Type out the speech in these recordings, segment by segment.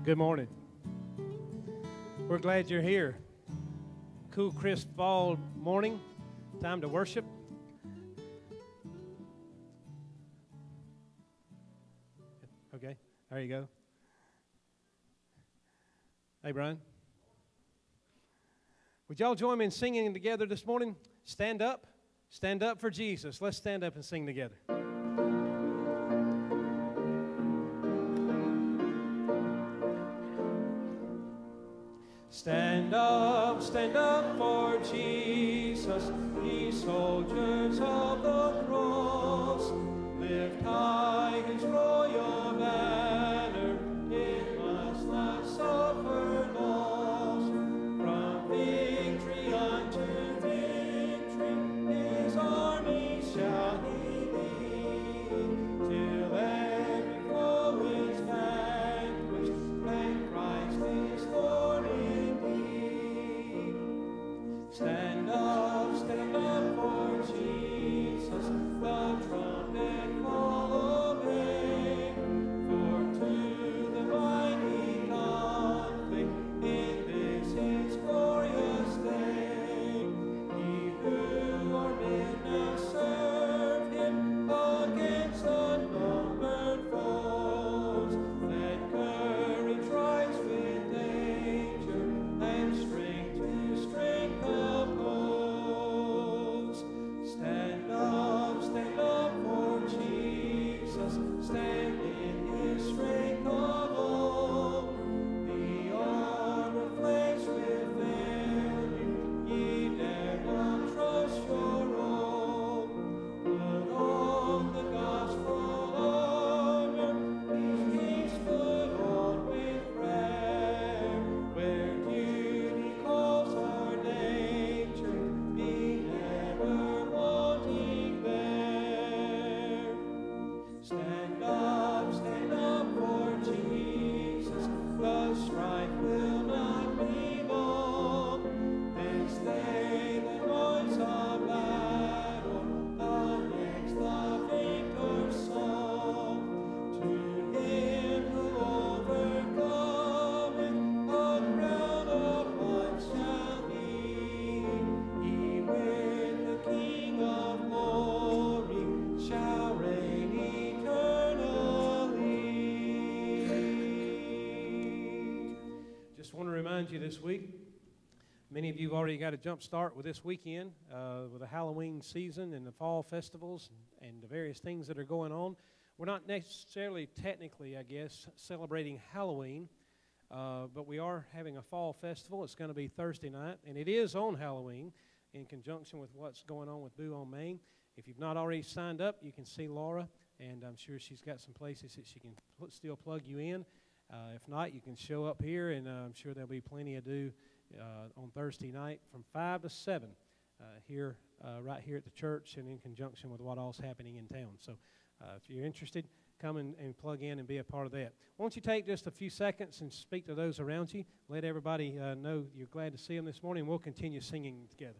Good morning. We're glad you're here. Cool, crisp fall morning. Time to worship. Okay, there you go. Hey, Brian. Would y'all join me in singing together this morning? Stand up. Stand up for Jesus. Let's stand up and sing together. Stand up for Jesus, ye soldiers of the cross. Lift high his royal banner, it must not suffer loss. From victory unto victory, his army shall he lead, till every foe is vanquished, and Christ is Lord indeed. Stand up for Jesus, the trumpet call obey, for to the mighty conflict in this his glorious day. Ye who are men now serve him against unnumbered foes. Let courage rise with danger, and strength to strength oppose. Stand up for Jesus, stand in his strength alone. The armor flames will fail you, ye dare not trust your own. Put on the gospel armor, peace put on with prayer. Where duty calls our nature, be never wanting there. Stand up for Jesus, the strife will not be long. This day the noise of battle, the next the victor's song. To him who overcometh, a crown of life shall be. He with the King of glory shall reign eternally. Just want to remind you this week, many of you have already got a jump start with this weekend, with the Halloween season and the fall festivals and the various things that are going on. We're not necessarily technically, I guess, celebrating Halloween, but we are having a fall festival. It's going to be Thursday night, and it is on Halloween in conjunction with what's going on with Boo on Main. If you've not already signed up, you can see Laura, and I'm sure she's got some places that she can still plug you in. If not, you can show up here, and I'm sure there'll be plenty to do on Thursday night from 5 to 7 here, right here at the church and in conjunction with what all's happening in town. So if you're interested, come and plug in and be a part of that. Why don't you take just a few seconds and speak to those around you. Let everybody know you're glad to see them this morning. We'll continue singing together.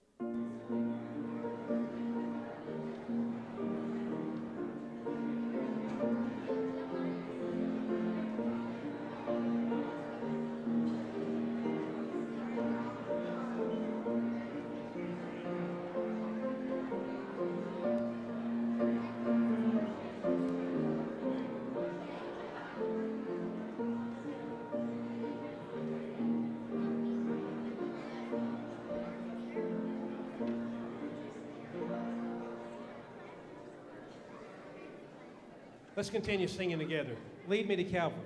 Let's continue singing together. Lead me to Calvary.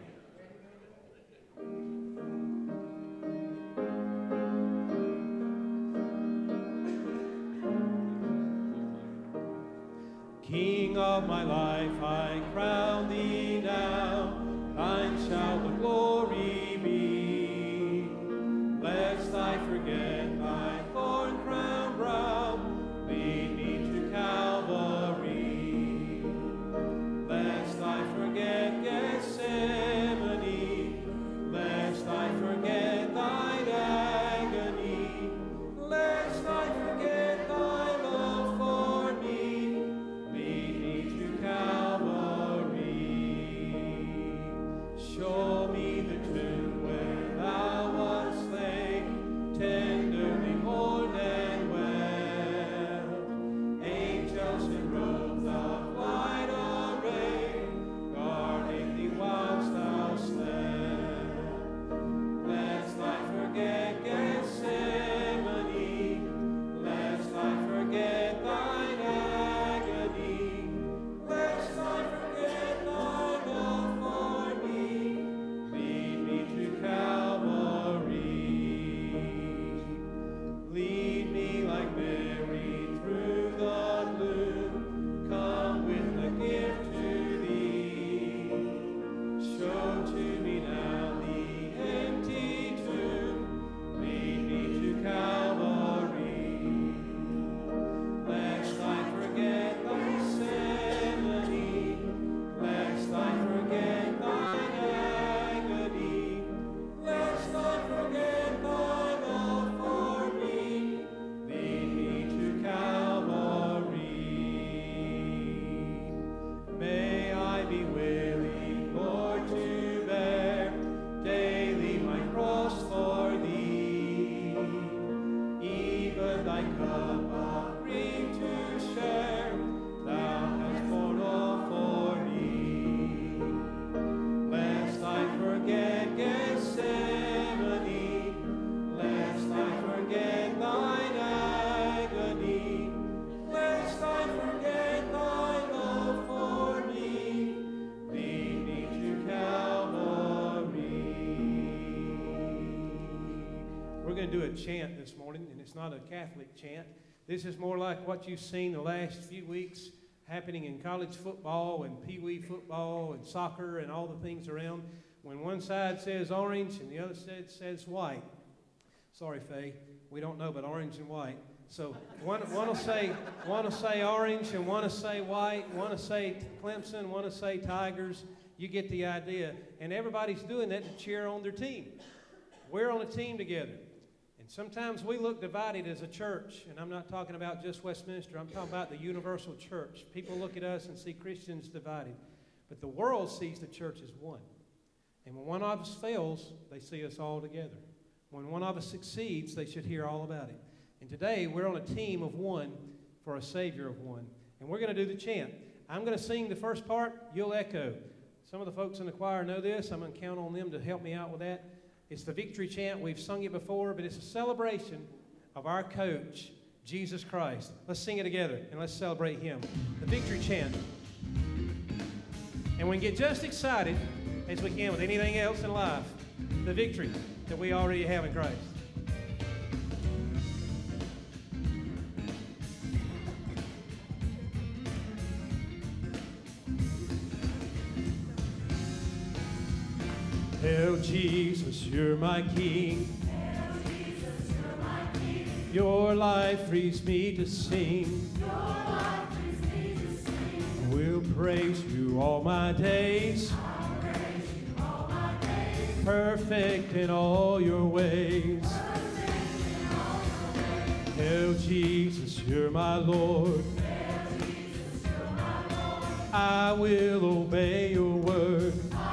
King of my life, I crown thee now. Thine shall the glory be. Lest I forget thy thorn crown brow, lead me to Calvary. Lest I forget Gethsemane, lest I forget thine agony, lest I forget thy love for me, lead me to Calvary. do a chant this morning, and it's not a Catholic chant. This is more like what you've seen the last few weeks happening in college football and pee-wee football and soccer and all the things around. When one side says orange and the other side says white. Sorry, Faye, we don't know about orange and white. So one will say orange and one will say white, one will say Clemson, one will say Tigers. You get the idea. And everybody's doing that to cheer on their team. We're on a team together. And sometimes we look divided as a church. And I'm not talking about just Westminster. I'm talking about the universal church. People look at us and see Christians divided. But the world sees the church as one. And when one of us fails, they see us all together. When one of us succeeds, they should hear all about it. And today, we're on a team of one for a Savior of one. And we're going to do the chant. I'm going to sing the first part. You'll echo. Some of the folks in the choir know this. I'm going to count on them to help me out with that. It's the victory chant. We've sung it before, but it's a celebration of our coach, Jesus Christ. Let's sing it together, and let's celebrate him. The victory chant. And we can get just excited as we can with anything else in life. The victory that we already have in Christ. Hail Jesus, you're my King. Hail Jesus, you're my King. Your life frees me to sing. Your life frees me to sing. We'll praise you all my days. I'll praise you all my days. Perfect in all your ways. Perfect in all your ways. Hail Jesus, you're my Lord. Hail Jesus, you're my Lord. I will obey your word.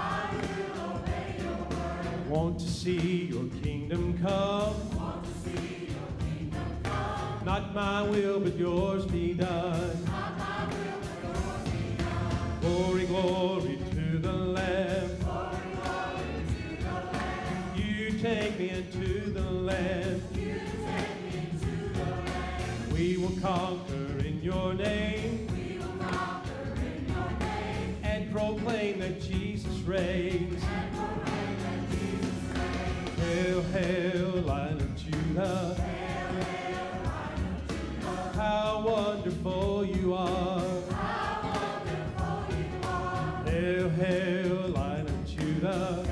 Want to see your kingdom come. Want to see your kingdom come. Not my will, but yours be done. Not my will, but yours be done. Glory, glory to the Lamb. Glory, glory to the Lamb. You take me into the land. You take me into the land. We will conquer in your name. We will conquer in your name. And proclaim that Jesus reigns. And proclaim that Jesus reigns. Hail, hail, Lion of Judah. Hail, hail, Lion of Judah. How wonderful you are. How wonderful you are. Hail, hail, Lion of Judah.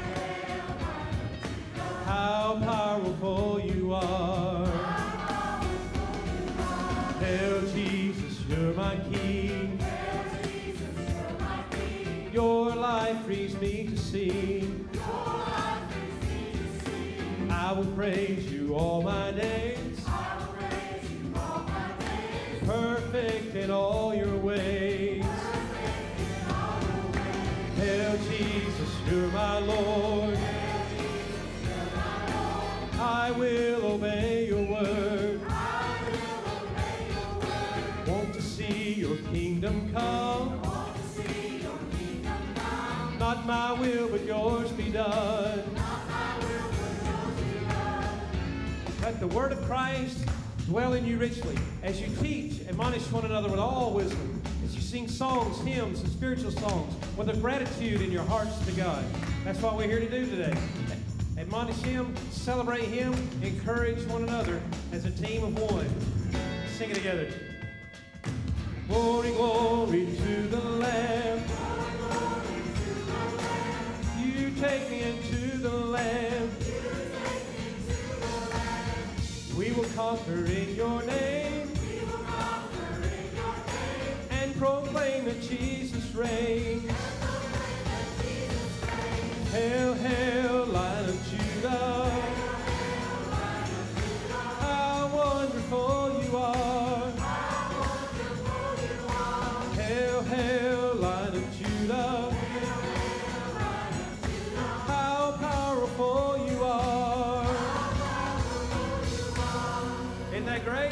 How powerful you are. Hail Jesus, you're my King. Hail Jesus, you're my King. Your life frees me to sing. Your life frees me to sing. I will praise you all my days. I will praise you all my days. Perfect in all your ways. Perfect in all your ways. Hail Jesus, you're my Lord. Hail Jesus, you're my Lord. I will obey your word. I will obey your word. Want to see your kingdom come. Want to see your kingdom come. Not my will, but yours be done. Not my will, but yours be done. Let the word of Christ dwell in you richly as you teach, admonish one another with all wisdom, as you sing songs, hymns, and spiritual songs with a gratitude in your hearts to God. That's what we're here to do today. Admonish him, celebrate him, encourage one another as a team of one. Sing it together. Glory, glory to the Lamb. You take me into the land. We will conquer in your name. We will conquer in your name. And proclaim that Jesus reigns. And proclaim that Jesus reigns. Hail, hail, Lion of Judah. How wonderful you are. How wonderful you are. Hail, hail, Lion of Judah. How powerful you are. Isn't that great?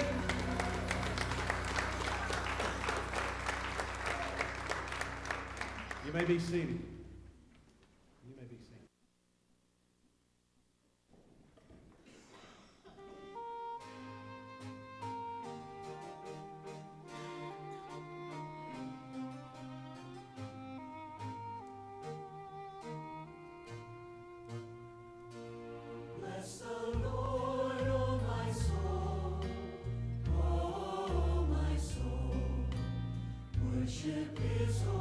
You may be seated. You may be seated. Bless the Lord. Worship His holy